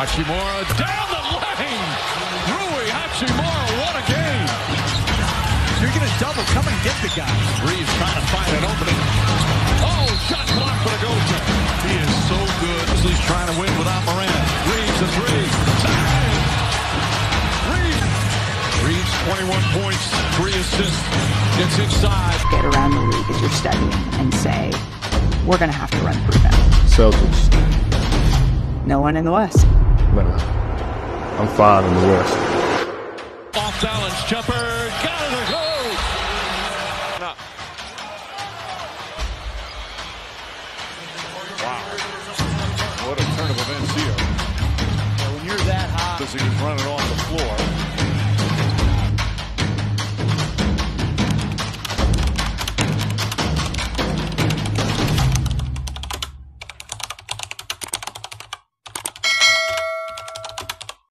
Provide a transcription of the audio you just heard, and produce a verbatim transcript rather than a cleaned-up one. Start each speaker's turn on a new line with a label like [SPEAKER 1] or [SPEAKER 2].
[SPEAKER 1] Hachimura down the lane. Rui Hachimura, what a game.
[SPEAKER 2] You're going to double. Come and get the guy.
[SPEAKER 1] Reeves trying to find an opening. Oh, shot blocked for the go-to. He is so good. He's trying to win without Morant. Reeves a three. Bang! Reeves. Reeves, twenty-one points, three assists. Gets inside.
[SPEAKER 3] Get around the league as you're studying and say, we're going to have to run through them.
[SPEAKER 4] Celtics.
[SPEAKER 3] No one in the West.
[SPEAKER 4] Man, I'm five in the West.
[SPEAKER 1] Off balance jumper. Got